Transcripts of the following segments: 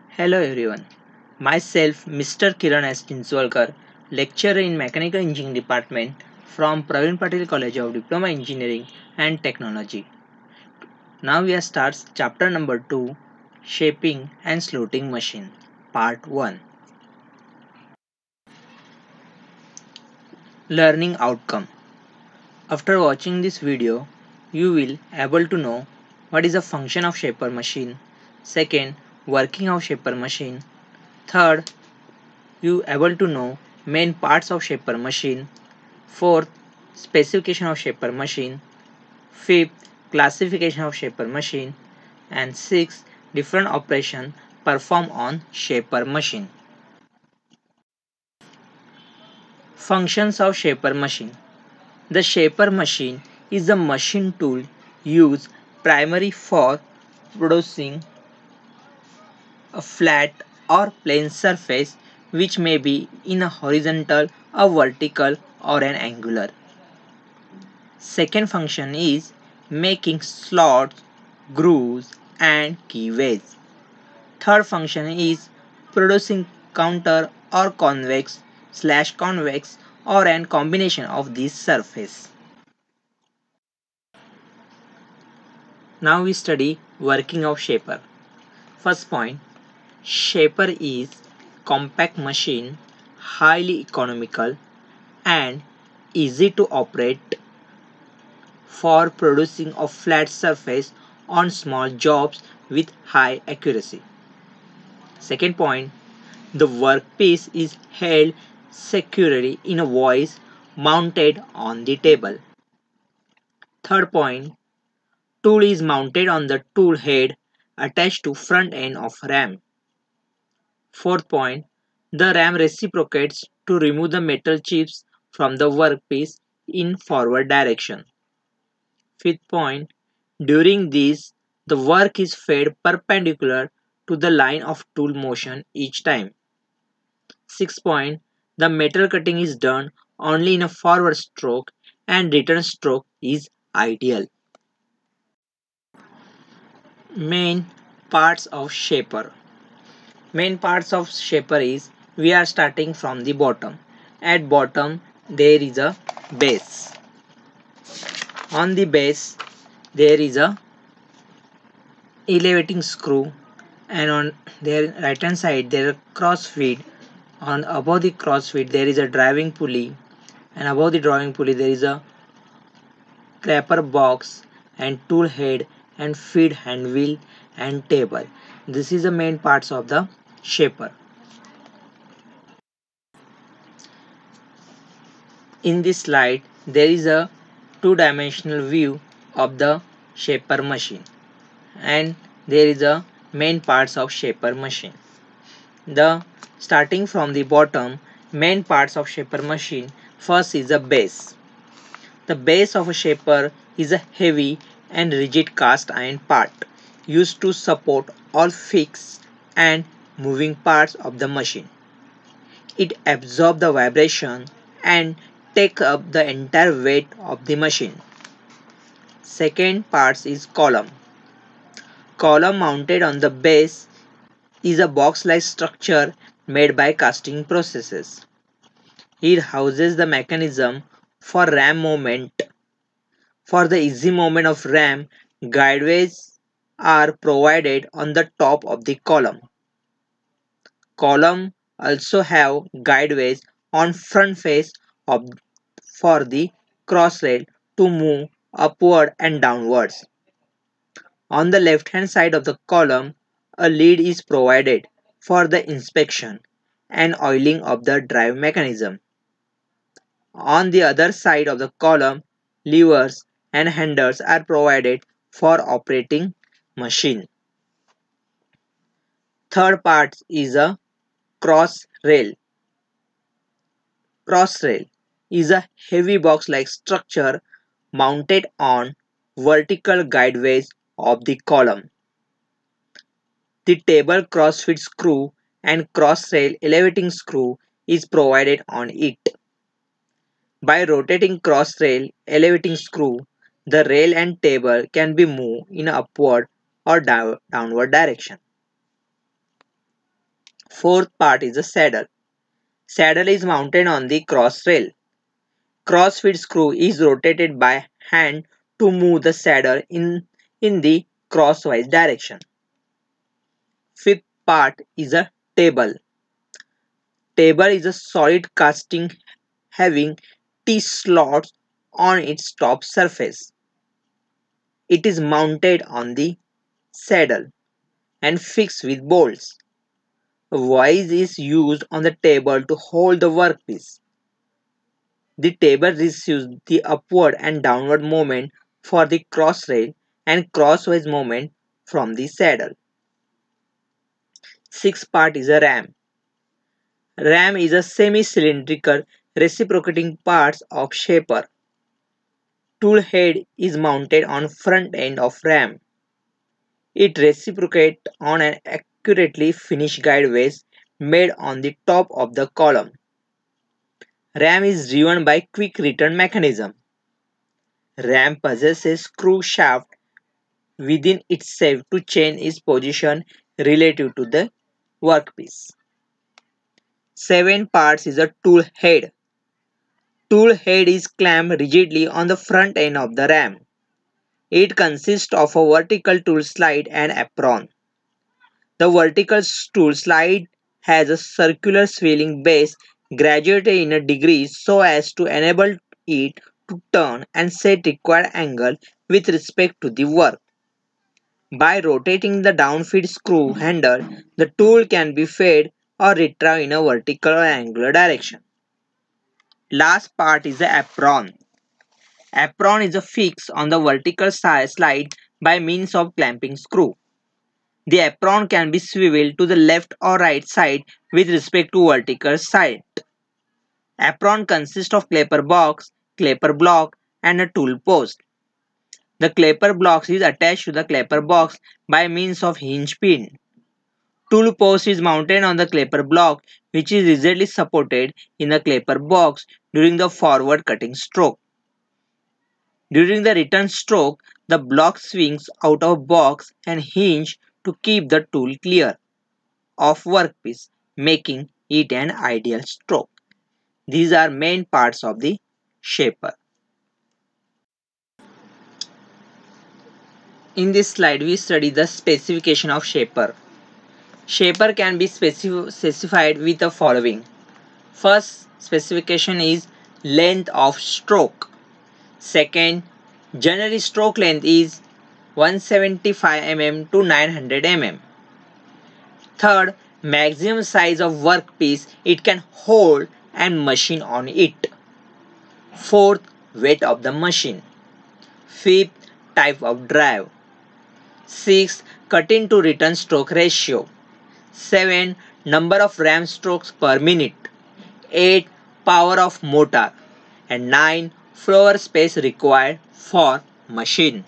Hello everyone. Myself Mr. Kiran S. Chinswalkar, lecturer in Mechanical Engineering Department from Praveen Patil College of Diploma Engineering and Technology. Now we start chapter number 2, Shaping and Slotting Machine, part 1. Learning outcome. After watching this video, you will able to know what is the function of shaper machine, second, working of shaper machine, third, you able to know main parts of shaper machine, fourth, specification of shaper machine, fifth, classification of shaper machine, and sixth, different operation performed on shaper machine. Functions of shaper machine. The shaper machine is a machine tool used primarily for producing a flat or plane surface which may be in a horizontal, a vertical or an angular. Second function is making slots, grooves and keyways. Third function is producing counter or convex slash convex or an combination of these surface. Now we study working of shaper. First point, shaper is compact machine, highly economical and easy to operate for producing a flat surface on small jobs with high accuracy. Second point, the workpiece is held securely in a vise mounted on the table. Third point, tool is mounted on the tool head attached to front end of ram. Fourth point, the ram reciprocates to remove the metal chips from the workpiece in forward direction. Fifth point, during this, the work is fed perpendicular to the line of tool motion each time. Sixth point, the metal cutting is done only in a forward stroke and return stroke is ideal. Main parts of shaper. Main parts of shaper is we are starting from the bottom. At bottom there is a base. On the base there is a elevating screw and on their right hand side there is a cross feed. On above the cross feed there is a driving pulley and above the driving pulley there is a clapper box and tool head and feed hand wheel and table. This is the main parts of the shaper. In this slide there is a two-dimensional view of the shaper machine and there is a main parts of shaper machine. The starting from the bottom, main parts of shaper machine, first is the base. The base of a shaper is a heavy and rigid cast iron part used to support all fixed and moving parts of the machine. It absorbs the vibration and takes up the entire weight of the machine. Second part is column. Column mounted on the base is a box-like structure made by casting processes. It houses the mechanism for ram movement. For the easy movement of ram, guideways are provided on the top of the column. Column also have guideways on front face of for the cross rail to move upward and downwards. On the left hand side of the column, a lead is provided for the inspection and oiling of the drive mechanism. On the other side of the column, levers and handles are provided for operating machine. Third part is a cross rail. Cross rail is a heavy box-like structure mounted on vertical guideways of the column. The table crossfeed screw and cross rail elevating screw is provided on it. By rotating cross rail elevating screw, the rail and table can be moved in upward or downward direction. Fourth part is the saddle. Saddle is mounted on the cross rail. Crossfeed screw is rotated by hand to move the saddle in the crosswise direction. Fifth part is a table. Table is a solid casting having T-slots on its top surface. It is mounted on the saddle and fixed with bolts. A vise is used on the table to hold the workpiece. The table receives the upward and downward movement for the cross rail and crosswise movement from the saddle. Sixth part is a ram. Ram is a semi-cylindrical reciprocating parts of shaper. Tool head is mounted on front end of ram. It reciprocates on an accurately finished guide vase made on the top of the column. Ram is driven by quick return mechanism. Ram possesses screw shaft within itself to change its position relative to the workpiece. 7 parts is a tool head. Tool head is clamped rigidly on the front end of the ram. It consists of a vertical tool slide and apron. The vertical tool slide has a circular swelling base graduated in a degree so as to enable it to turn and set required angle with respect to the work. By rotating the downfeed screw handle, the tool can be fed or retrieved in a vertical or angular direction. Last part is the apron. Apron is fixed on the vertical slide by means of clamping screw. The apron can be swiveled to the left or right side with respect to vertical side. Apron consists of clapper box, clapper block and a tool post. The clapper box is attached to the clapper box by means of hinge pin. Tool post is mounted on the clapper block which is rigidly supported in the clapper box during the forward cutting stroke. During the return stroke, the block swings out of box and hinge to keep the tool clear of workpiece, making it an ideal stroke. These are main parts of the shaper. In this slide, we study the specification of shaper. Shaper can be specified with the following. First specification is length of stroke. Second, general stroke length is 175 mm to 900 mm. Third, maximum size of workpiece it can hold and machine on it. Fourth, weight of the machine. Fifth, type of drive. Sixth, cutting to return stroke ratio. 7. Number of ram strokes per minute. 8. Power of motor. And 9. Floor space required for machine.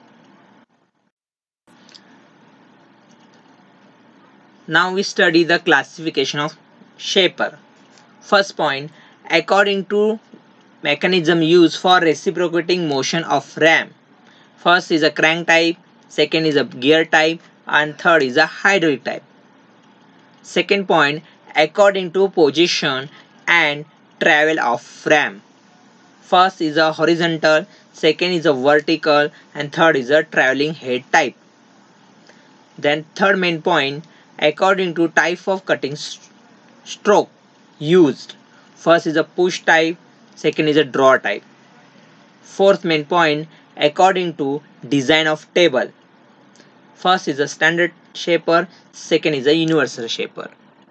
Now we study the classification of shaper. First point, according to mechanism used for reciprocating motion of ram. First is a crank type, second is a gear type, and third is a hydraulic type. Second point, according to position and travel of ram. First is a horizontal, second is a vertical, and third is a traveling head type. Then third main point, according to type of cutting stroke used. First is a push type, second is a draw type. Fourth main point, according to design of table. First is a standard shaper, second is a universal shaper.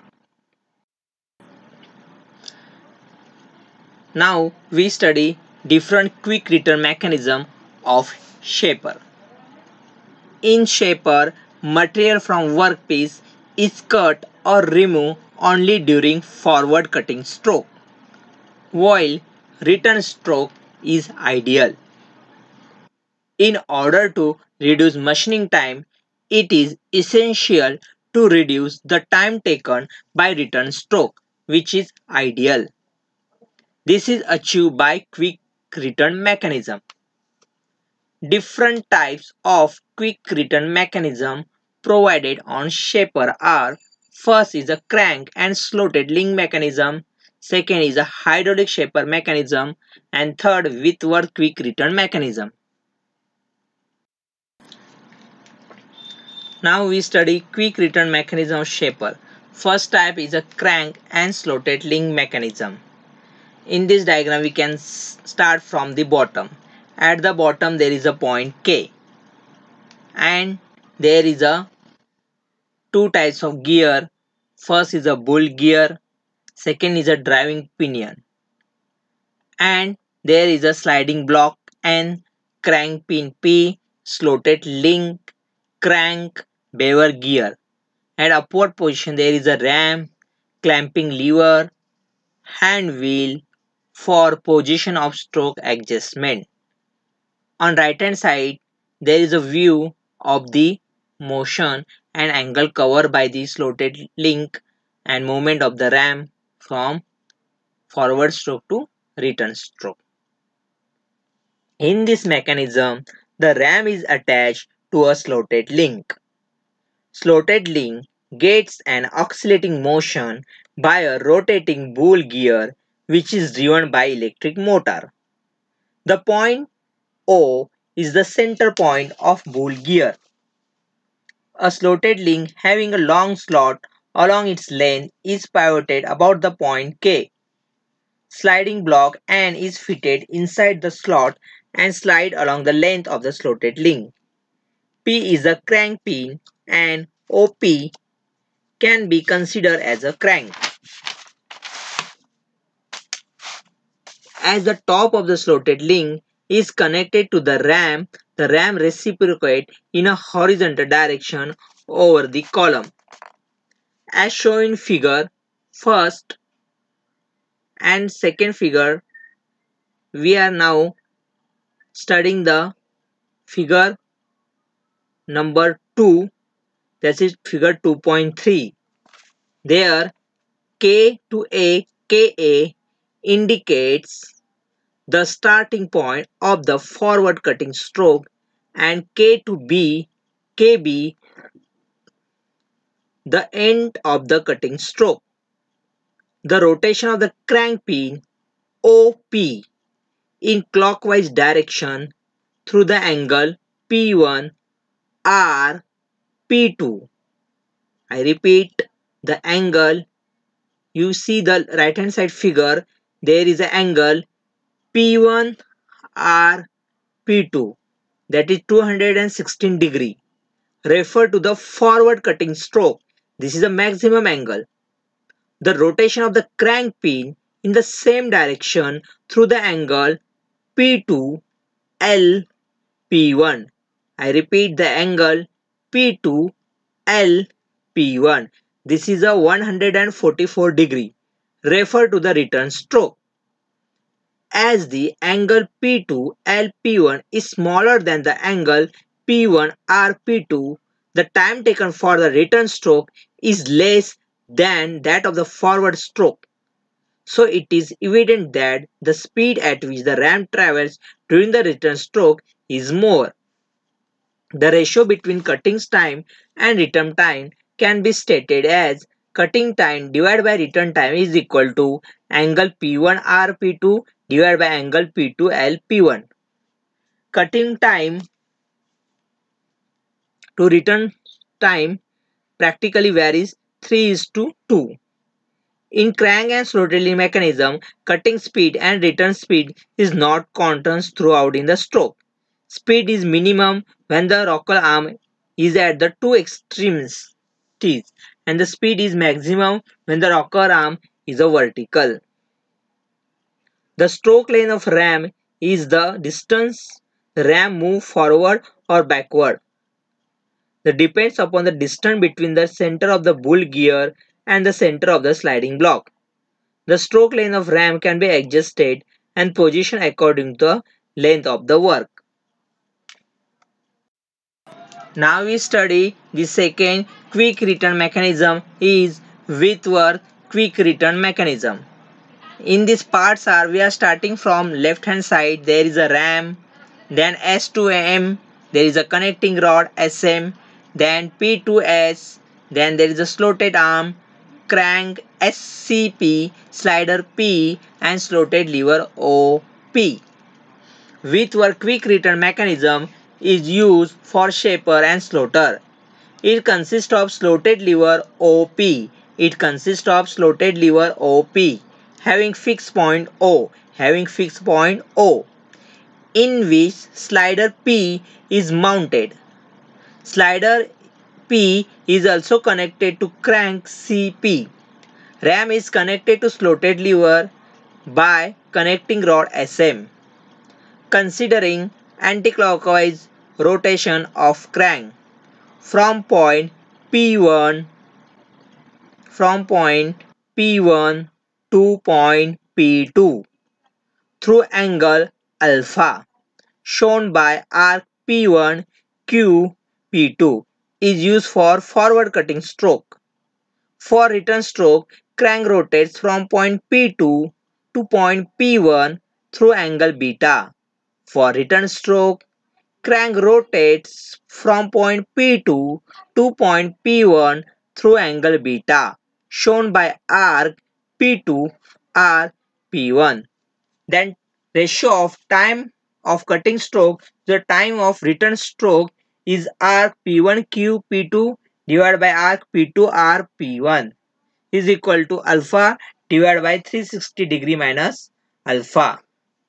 Now we study different quick return mechanism of shaper. In shaper, material from workpiece is cut or removed only during forward cutting stroke, while return stroke is ideal. In order to reduce machining time, it is essential to reduce the time taken by return stroke, which is ideal. This is achieved by quick return mechanism. Different types of quick return mechanism provided on shaper are: First is a crank and slotted link mechanism, second is a hydraulic shaper mechanism, and third Whitworth quick return mechanism. Now we study quick return mechanism of shaper. First type is a crank and slotted link mechanism. In this diagram we can start from the bottom. At the bottom there is a point K, and there is a two types of gear. First is a bull gear, second is a driving pinion, and there is a sliding block and crank pin P, slotted link, crank, bevel gear. At upward position there is a ram, clamping lever, hand wheel for position of stroke adjustment. On right hand side there is a view of the motion and angle covered by the slotted link and movement of the ram from forward stroke to return stroke. In this mechanism, the ram is attached to a slotted link. Slotted link gets an oscillating motion by a rotating bull gear which is driven by electric motor. The point O is the center point of bull gear. A slotted link having a long slot along its length is pivoted about the point K. Sliding block N is fitted inside the slot and slide along the length of the slotted link. P is a crank pin and OP can be considered as a crank. As the top of the slotted link is connected to the ram reciprocates in a horizontal direction over the column. As shown in figure first and second figure, we are now studying the figure number 2, that is figure 2.3. There K to A, KA indicates the starting point of the forward cutting stroke, and K to B, KB the end of the cutting stroke. The rotation of the crank pin OP in clockwise direction through the angle P1 R P2. I repeat, the angle, you see the right hand side figure, there is an angle P1 R P2, that is 216 degree. Refer to the forward cutting stroke. This is a maximum angle. The rotation of the crank pin in the same direction through the angle P2 L P1. I repeat, the angle P2 L P1. This is a 144 degree. Refer to the return stroke. As the angle P2 L P1 is smaller than the angle P1 R P2, the time taken for the return stroke is less than that of the forward stroke. So it is evident that the speed at which the ram travels during the return stroke is more. The ratio between cutting time and return time can be stated as cutting time divided by return time is equal to angle P1 R P2 divided by angle P2 L P1. Cutting time to return time practically varies 3:2. In crank and slotted link mechanism, cutting speed and return speed is not constant throughout in the stroke. Speed is minimum when the rocker arm is at the two extremities, and the speed is maximum when the rocker arm is a vertical. The stroke length of ram is the distance the ram moves forward or backward. That depends upon the distance between the center of the bull gear and the center of the sliding block. The stroke length of ram can be adjusted and positioned according to the length of the work. Now we study the second quick return mechanism is Whitworth quick return mechanism. In these parts we are starting from left hand side, there is a ram, then S to M, there is a connecting rod SM, then P to S, Then there is a slotted arm, crank SCP, slider P, and slotted lever OP. With work quick return mechanism is used for shaper and slotter. It consists of slotted lever OP. It consists of slotted lever OP having fixed point O, in which slider P is mounted. Slider P is also connected to crank CP. Ram is connected to slotted lever by connecting rod SM. Considering anticlockwise rotation of crank from point P1 to point P2 through angle alpha shown by arc P1 Q P2 is used for forward cutting stroke. For return stroke, crank rotates from point P2 to point P1 through angle beta. For return stroke, crank rotates from point P2 to point P1 through angle beta, shown by arc P2 R P1. Then ratio of time of cutting stroke to the time of return stroke is arc P1 Q P2 divided by arc P2 R P1 is equal to alpha divided by 360 degree minus alpha.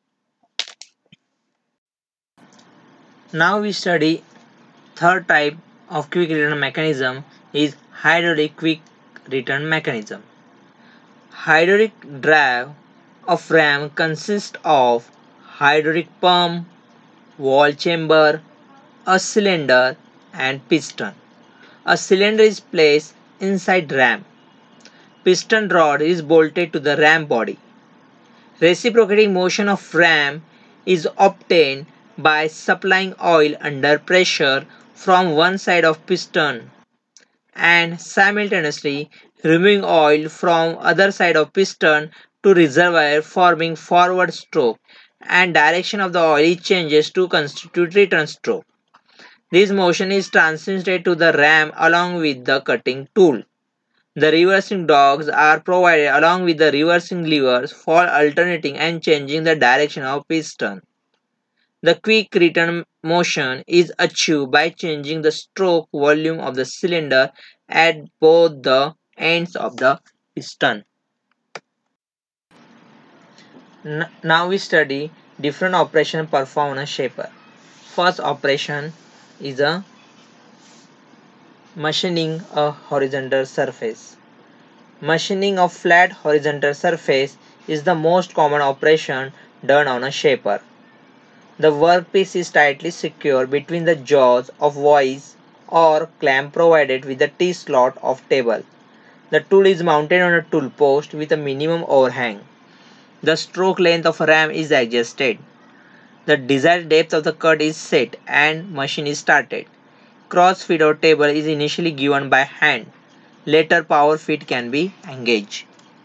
Now we study third type of quick return mechanism is hydraulic quick return mechanism. Hydraulic drive of ram consists of hydraulic pump, wall chamber, a cylinder and piston. A cylinder is placed inside ram. Piston rod is bolted to the ram body. Reciprocating motion of ram is obtained by supplying oil under pressure from one side of piston and simultaneously removing oil from other side of piston to reservoir, forming forward stroke, and direction of the oil changes to constitute return stroke. This motion is transmitted to the ram along with the cutting tool. The reversing dogs are provided along with the reversing levers for alternating and changing the direction of piston. The quick return motion is achieved by changing the stroke volume of the cylinder at both the ends of the piston. Now we study different operations performed on a shaper. First operation is a machining a horizontal surface. Machining of flat horizontal surface is the most common operation done on a shaper. The workpiece is tightly secured between the jaws of vise or clamp provided with the T-slot of table. The tool is mounted on a tool post with a minimum overhang. The stroke length of a ram is adjusted. The desired depth of the cut is set and machine is started. Cross feed or table is initially given by hand. Later power feed can be engaged.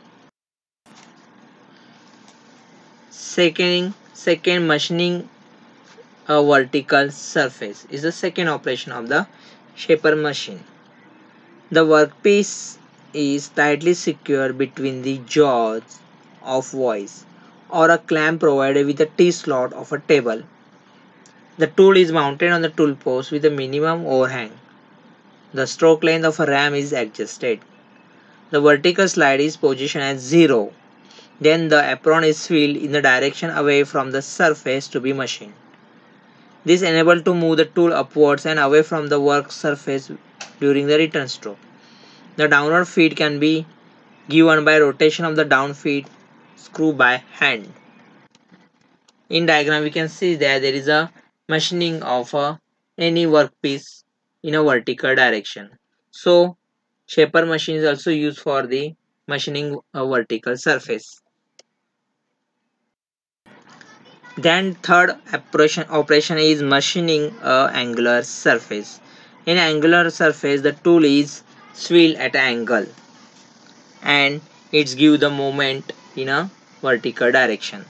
Second machining a vertical surface is the second operation of the shaper machine. The workpiece is tightly secured between the jaws of vise or a clamp provided with a T-slot of a table. The tool is mounted on the tool post with a minimum overhang. The stroke length of a ram is adjusted. The vertical slide is positioned as 0. Then the apron is filled in the direction away from the surface to be machined. This enables to move the tool upwards and away from the work surface during the return stroke. The downward feed can be given by rotation of the down feed screw by hand. In diagram we can see that there is a machining of any workpiece in a vertical direction. So shaper machine is also used for the machining a vertical surface. Then third operation is machining a angular surface. In angular surface the tool is swivel at an angle and it gives the movement in a vertical direction.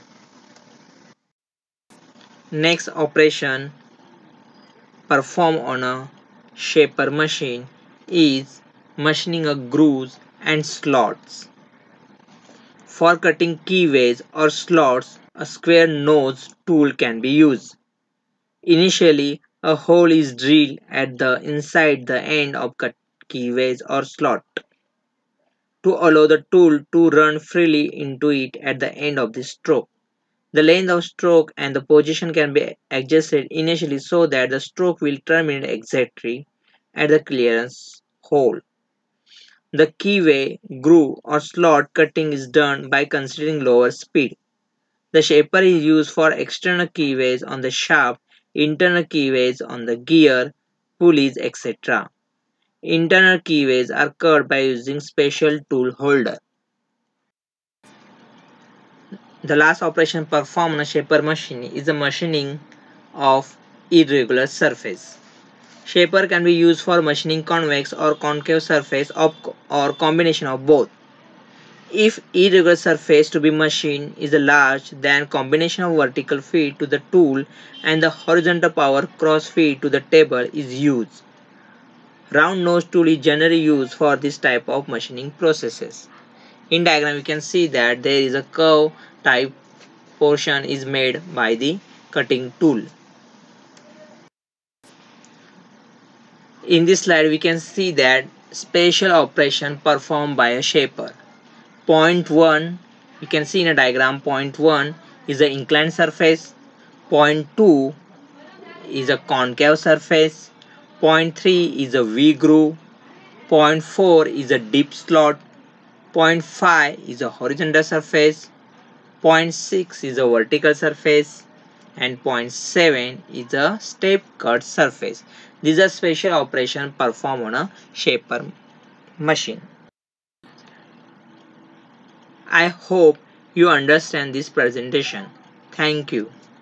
Next operation performed on a shaper machine is machining a grooves and slots. For cutting keyways or slots, a square nose tool can be used. Initially, a hole is drilled at the inside the end of cut keyways or slot to allow the tool to run freely into it at the end of the stroke. The length of stroke and the position can be adjusted initially so that the stroke will terminate exactly at the clearance hole. The keyway, groove, or slot cutting is done by considering lower speed. The shaper is used for external keyways on the shaft, internal keyways on the gear, pulleys, etc. Internal keyways are cut by using special tool holder. The last operation performed on a shaper machine is the machining of irregular surface. Shaper can be used for machining convex or concave surface or combination of both. If irregular surface to be machined is large, then combination of vertical feed to the tool and the horizontal power cross feed to the table is used. Round nose tool is generally used for this type of machining processes. In diagram, you can see that there is a curve type portion is made by the cutting tool. In this slide, we can see that special operation performed by a shaper. Point 1, you can see in a diagram, point 1 is the inclined surface, point 2 is a concave surface, point 3 is a V-groove, point 4 is a deep slot, point 5 is a horizontal surface, point 6 is a vertical surface, and point 7 is a step cut surface. These are special operations performed on a shaper machine. I hope you understand this presentation. Thank you.